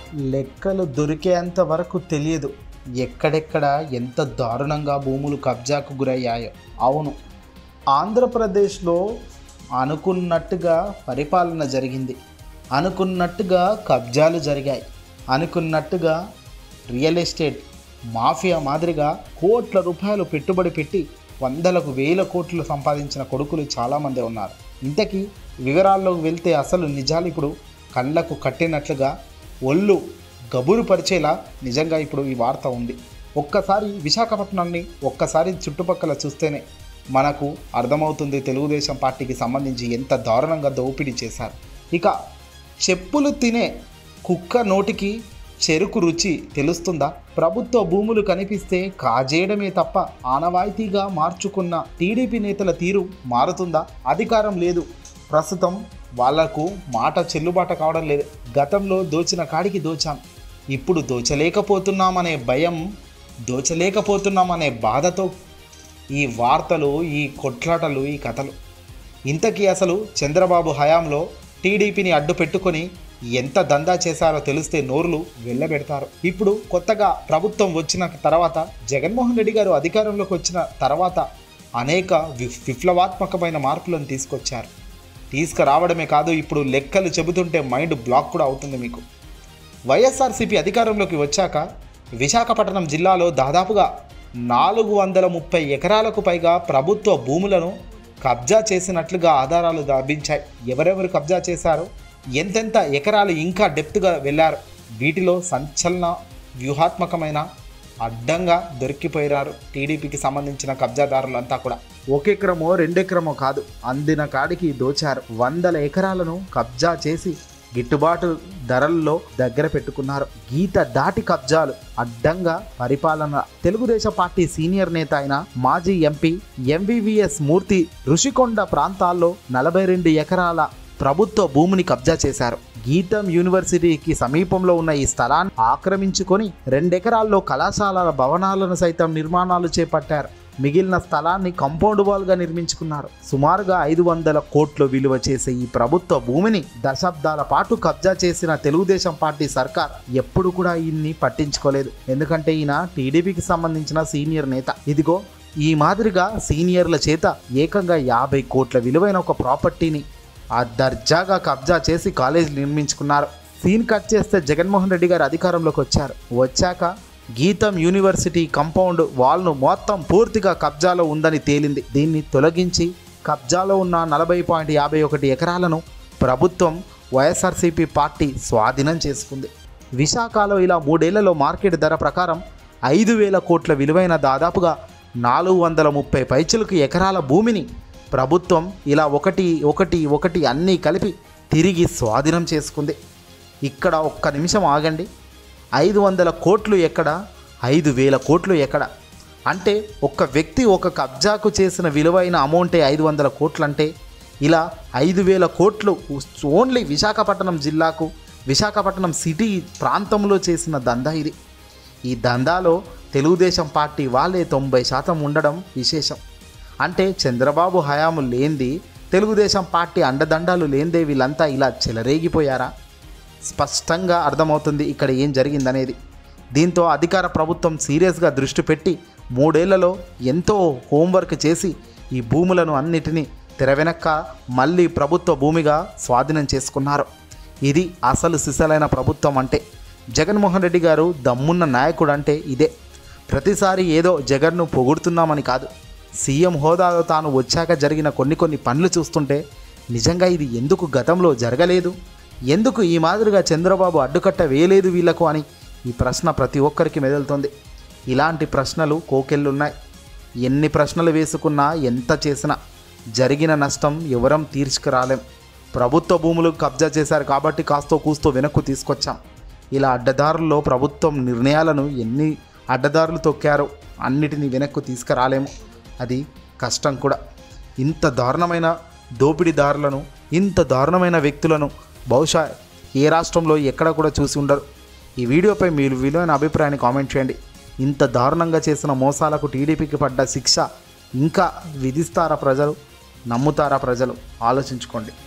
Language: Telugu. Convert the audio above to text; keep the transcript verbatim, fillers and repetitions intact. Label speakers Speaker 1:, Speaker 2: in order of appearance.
Speaker 1: లెక్కలు దొరికేంత వరకు తెలియదు ఎక్కడెక్కడ ఎంత దారుణంగా భూములు కబ్జాకు గురయ్యాయో. అవును, ఆంధ్రప్రదేశ్లో అనుకున్నట్టుగా పరిపాలన జరిగింది, అనుకున్నట్టుగా కబ్జాలు జరిగాయి, అనుకున్నట్టుగా రియల్ ఎస్టేట్ మాఫియా మాదిరిగా కోట్ల రూపాయలు పెట్టుబడి పెట్టి వందలకు వేల కోట్లు సంపాదించిన కొడుకులు చాలామంది ఉన్నారు. ఇంతకీ వివరాల్లోకి వెళ్తే అసలు నిజాలు ఇప్పుడు కళ్ళకు కట్టినట్లుగా ఒళ్ళు గబురు పరిచేలా నిజంగా ఇప్పుడు ఈ వార్త ఉంది. ఒక్కసారి విశాఖపట్నాన్ని ఒక్కసారి చుట్టుపక్కల చూస్తేనే మనకు అర్థమవుతుంది తెలుగుదేశం పార్టీకి సంబంధించి ఎంత దారుణంగా దోపిడీ చేశారు. ఇక చెప్పులు తినే కుక్క నోటికి చెరుకు రుచి తెలుస్తుందా? ప్రభుత్వ భూములు కనిపిస్తే కాజేయడమే తప్ప ఆనవాయితీగా మార్చుకున్న టీడీపీ నేతల తీరు మారుతుందా? అధికారం లేదు, ప్రస్తుతం వాళ్లకు మాట చెల్లుబాటు కావడం లేదు. గతంలో దోచిన కాడికి దోచాం, ఇప్పుడు దోచలేకపోతున్నామనే భయం, దోచలేకపోతున్నామనే బాధతో ఈ వార్తలు, ఈ కొట్లాటలు, ఈ కథలు. ఇంతకీ అసలు చంద్రబాబు హయాంలో టీడీపీని అడ్డు పెట్టుకొని ఎంత దందా చేశారో తెలిస్తే నోరులు వెళ్ళబెడతారు. ఇప్పుడు కొత్తగా ప్రభుత్వం వచ్చిన తర్వాత, జగన్మోహన్ రెడ్డి గారు అధికారంలోకి వచ్చిన తర్వాత అనేక విప్లవాత్మకమైన మార్పులను తీసుకొచ్చారు. తీసుకురావడమే కాదు, ఇప్పుడు లెక్కలు చెబుతుంటే మైండ్ బ్లాక్ కూడా అవుతుంది మీకు. వైఎస్ఆర్సీపీ అధికారంలోకి వచ్చాక విశాఖపట్నం జిల్లాలో దాదాపుగా నాలుగు వందల ముప్పై ఎకరాలకు పైగా ప్రభుత్వ భూములను కబ్జా చేసినట్లుగా ఆధారాలు లభించాయి. ఎవరెవరు కబ్జా చేశారో, ఎంతెంత ఎకరాలు ఇంకా డెప్త్గా వెళ్ళారు, వీటిలో సంచలన వ్యూహాత్మకమైన అడ్డంగా దొరికిపోయారు టీడీపీకి సంబంధించిన కబ్జాదారులంతా కూడా. ఒక ఎకరమో రెండెకరమో కాదు, అందిన కాడికి దోచారు. వందల ఎకరాలను కబ్జా చేసి గిట్టుబాటు ధరల్లో దగ్గర పెట్టుకున్నారు. గీత దాటి కబ్జాలు, అడ్డంగా పరిపాలన. తెలుగుదేశం పార్టీ సీనియర్ నేత అయిన మాజీ ఎంపీ ఎంవీవీఎస్ మూర్తి ఋషికొండ ప్రాంతాల్లో నలభై రెండు ఎకరాల ప్రభుత్వ భూమిని కబ్జా చేశారు. గీతం యూనివర్సిటీకి సమీపంలో ఉన్న ఈ స్థలాన్ని ఆక్రమించుకొని రెండెకరాల్లో కళాశాలల భవనాలను సైతం నిర్మాణాలు చేపట్టారు. మిగిలిన స్థలాన్ని కాంపౌండ్ వాల్గా నిర్మించుకున్నారు. సుమారుగా ఐదు వందల కోట్లు విలువ చేసే ఈ ప్రభుత్వ భూమిని దశాబ్దాల పాటు కబ్జా చేసిన తెలుగుదేశం పార్టీ సర్కార్ ఎప్పుడు కూడా ఈయన్ని పట్టించుకోలేదు. ఎందుకంటే ఈయన టీడీపీకి సంబంధించిన సీనియర్ నేత. ఇదిగో ఈ మాదిరిగా సీనియర్ల చేత ఏకంగా యాభై కోట్ల విలువైన ఒక ప్రాపర్టీని ఆ దర్జాగా కబ్జా చేసి కాలేజీ నిర్మించుకున్నారు. సీన్ కట్ చేస్తే జగన్మోహన్ రెడ్డి గారు అధికారంలోకి వచ్చారు. వచ్చాక గీతం యూనివర్సిటీ కాంపౌండ్ వాల్ను మొత్తం పూర్తిగా కబ్జాలో ఉందని తేలింది. దీన్ని తొలగించి కబ్జాలో ఉన్న నలభై పాయింట్ యాభై ఒకటి ఎకరాలను ప్రభుత్వం వైఎస్ఆర్సీపీ పార్టీ స్వాధీనం చేసుకుంది. విశాఖలో ఇలా మూడేళ్లలో మార్కెట్ ధర ప్రకారం ఐదు వేల కోట్ల విలువైన దాదాపుగా నాలుగు వందల ముప్పై పైచులకు ఎకరాల భూమిని ప్రభుత్వం ఇలా ఒకటి ఒకటి ఒకటి అన్నీ కలిపి తిరిగి స్వాధీనం చేసుకుంది. ఇక్కడ ఒక్క నిమిషం ఆగండి. ఐదు వందల కోట్లు ఎక్కడ, ఐదు వేల కోట్లు ఎక్కడ? అంటే ఒక్క వ్యక్తి ఒక కబ్జాకు చేసిన విలువైన అమౌంటే ఐదు వందల కోట్లు. అంటే ఇలా ఐదు వేల కోట్లు ఓన్లీ విశాఖపట్నం జిల్లాకు, విశాఖపట్నం సిటీ ప్రాంతంలో చేసిన దందా ఇది. ఈ దందాలో తెలుగుదేశం పార్టీ వాళ్ళే తొంభై శాతం ఉండడం విశేషం. అంటే చంద్రబాబు హయాము లేంది, తెలుగుదేశం పార్టీ అండదండాలు లేందే వీళ్ళంతా ఇలా చెలరేగిపోయారా? స్పష్టంగా అర్థమవుతుంది ఇక్కడ ఏం జరిగిందనేది. దీంతో అధికార ప్రభుత్వం సీరియస్గా దృష్టి పెట్టి మూడేళ్లలో ఎంతో హోంవర్క్ చేసి ఈ భూములను అన్నిటినీ తెరవెనక్క మళ్ళీ ప్రభుత్వ భూమిగా స్వాధీనం చేసుకున్నారు. ఇది అసలు సిసలైన ప్రభుత్వం అంటే. జగన్మోహన్ రెడ్డి గారు దమ్మున్న నాయకుడు అంటే ఇదే. ప్రతిసారి ఏదో జగన్ను పొగుడుతున్నామని కాదు, సీఎం హోదాలో తాను వచ్చాక జరిగిన కొన్ని కొన్ని పనులు చూస్తుంటే నిజంగా ఇది ఎందుకు గతంలో జరగలేదు, ఎందుకు ఈ మాదిరిగా చంద్రబాబు అడ్డుకట్ట వేయలేదు వీళ్లకు అని ఈ ప్రశ్న ప్రతి ఒక్కరికి మెదులుతుంది. ఇలాంటి ప్రశ్నలు కోకెళ్ళున్నాయి. ఎన్ని ప్రశ్నలు వేసుకున్నా, ఎంత చేసినా జరిగిన నష్టం ఎవరం తీర్చుకురాలేం. ప్రభుత్వ భూములు కబ్జా చేశారు కాబట్టి కాస్తో కూస్తో వెనక్కు తీసుకొచ్చాం. ఇలా అడ్డదారుల్లో ప్రభుత్వం నిర్ణయాలను ఎన్ని అడ్డదారులు తొక్కారో అన్నిటినీ వెనక్కు తీసుకురాలేము. అది కష్టం కూడా. ఇంత దారుణమైన దోపిడీదారులను, ఇంత దారుణమైన వ్యక్తులను బహుశా ఏ రాష్ట్రంలో ఎక్కడ కూడా చూసి ఉండరు. ఈ వీడియోపై మీరు విలువైన అభిప్రాయాన్ని కామెంట్ చేయండి. ఇంత దారుణంగా చేసిన మోసాలకు టీడీపీకి పడ్డ శిక్ష ఇంకా విధిస్తారా ప్రజలు? నమ్ముతారా ప్రజలు? ఆలోచించుకోండి.